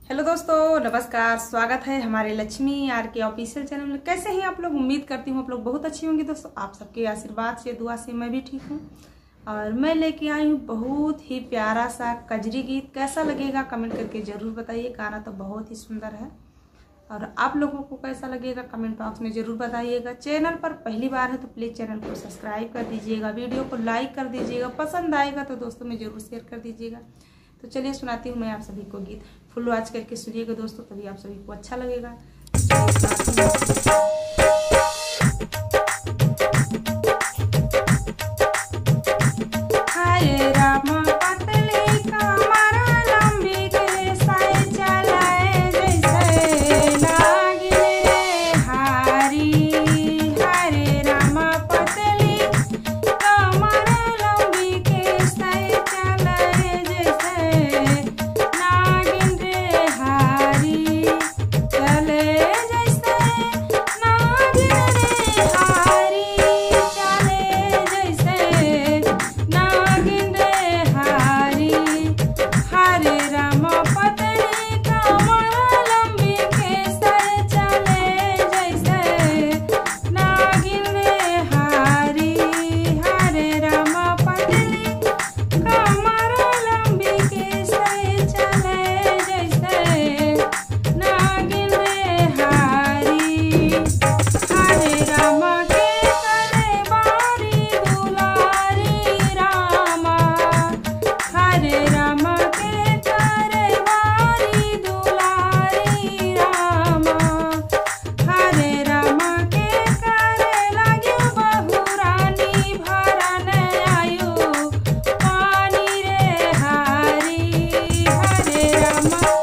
Hello दोस्तों, नमस्कार। स्वागत है हमारे लक्ष्मी आर के ऑफिशियल चैनल में। कैसे हैं आप लोग? उम्मीद करती हूँ आप लोग बहुत अच्छी होंगी। दोस्तों, आप सबके आशीर्वाद से, दुआ से मैं भी ठीक हूँ। और मैं लेके आई हूँ बहुत ही प्यारा सा कजरी गीत। कैसा लगेगा कमेंट करके जरूर बताइए। गाना तो बहुत ही सुंदर है और आप लोगों को कैसा लगेगा कमेंट बॉक्स में जरूर बताइएगा। चैनल पर पहली बार है तो प्लीज़ चैनल को सब्सक्राइब कर दीजिएगा, वीडियो को लाइक कर दीजिएगा, पसंद आएगा तो दोस्तों में जरूर शेयर कर दीजिएगा। तो चलिए सुनाती हूँ मैं आप सभी को गीत। फुल आवाज करके सुनिएगा दोस्तों, तभी आप सभी को अच्छा लगेगा। हाय रामा पतली कमर लंबी के साए चलाए जैसे नागिन रे हारी। हरे रामा पतली कमर लंबी के साए चलाए जैसे नागिन रे हारी। चले जैसे नागिन रे हारी, चले जैसे नागिन रे हारी। हरे रामा पतली कमर लंबी के सर चले जैसे नागिन रे हारी। हरे रामा पतली कमर लंबी के सर चले जैसे नागिन रे हारी। हरे रामा के करे बारी दुलारी रामा। हरे रामा के करे बारी दुलारी रामा। हरे रामा के करे लगे बहुरानी भरन आयु पानी रे हारी। हरे रामा